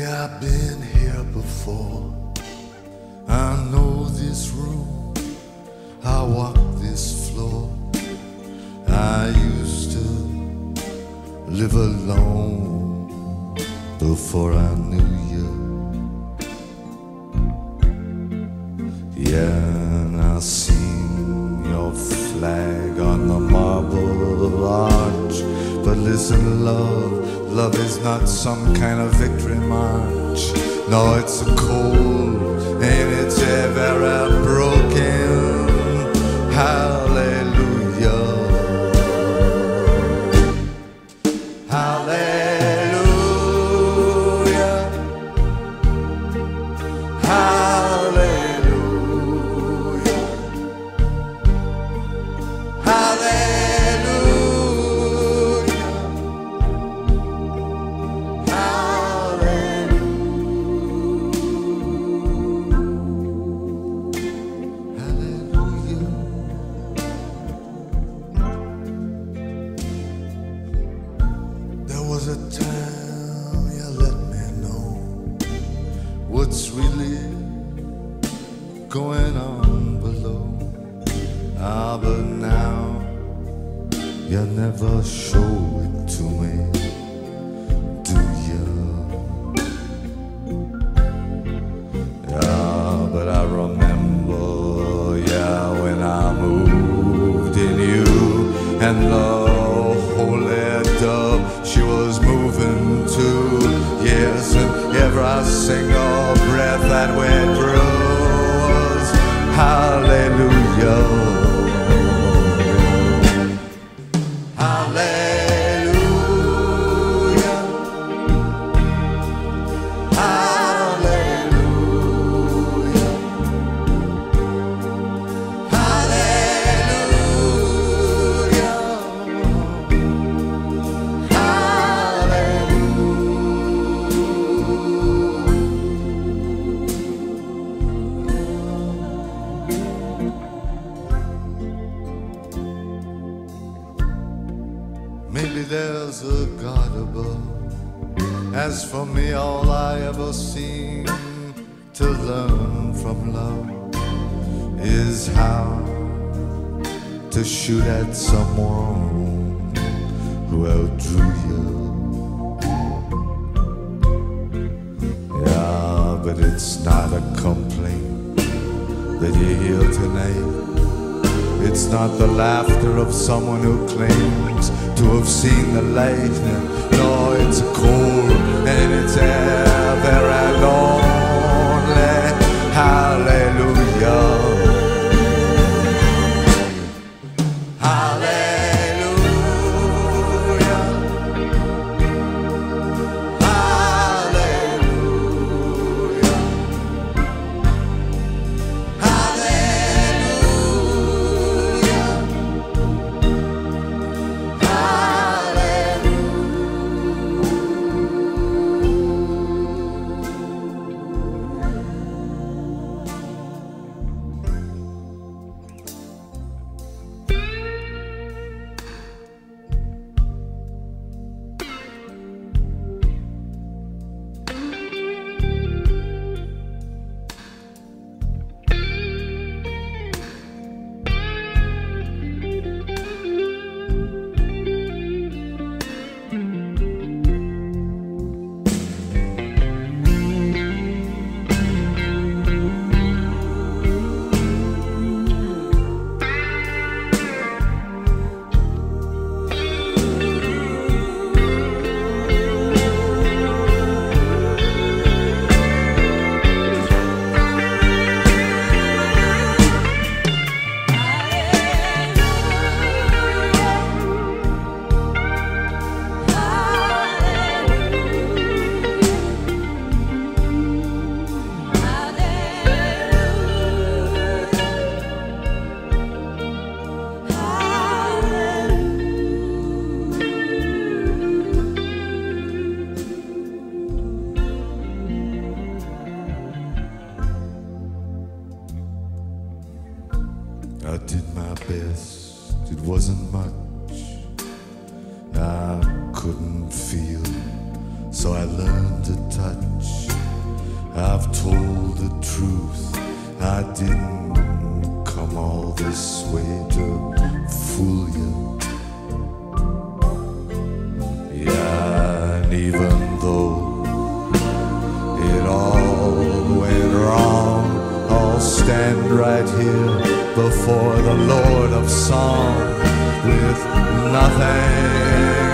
I've been here before. I know this room, I walk this floor. I used to live alone before I knew you. Yeah, and I seen your flag on the marble arch. But listen, love is not some kind of victory march. No, it's a cold and it's ever broken hallelujah. Hallelujah. Hallelujah. Hallelujah. There was a time you let me know what's really going on below. Ah, but now you never show it to me, do you? Yeah, but I remember, yeah, when I moved in you and the holy dove, she was moving too. Yes, and every single breath that we drew was hallelujah. Hallelujah. Hallelujah. Maybe there's a God above. As for me, all I ever seem to learn from love is how to shoot at someone who outdrew you. Yeah, but it's not a complaint that you hear tonight. It's not the laughter of someone who claims to have seen the light. No, it's cold and it's ever and only hallelujah. Hallelujah. Hallelujah. I did my best, it wasn't much. I couldn't feel, so I learned to touch. truth, I didn't come all this way to fool you. Yeah, and even though it all went wrong, I'll stand right here before the Lord of Song with nothing